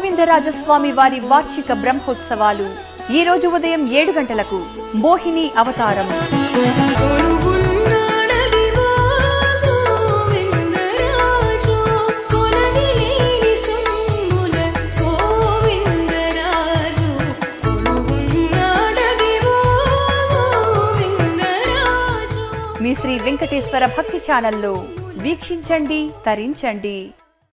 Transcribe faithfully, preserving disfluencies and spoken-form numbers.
గోవిందరాజస్వామి వారి వార్షిక బ్రహ్మోత్సవాలు ఈ రోజు ఉదయం ఏడు గంటలకు మోహిని అవతారం. మీ శ్రీ వెంకటేశ్వర భక్తి ఛానల్లో వీక్షించండి, తరించండి.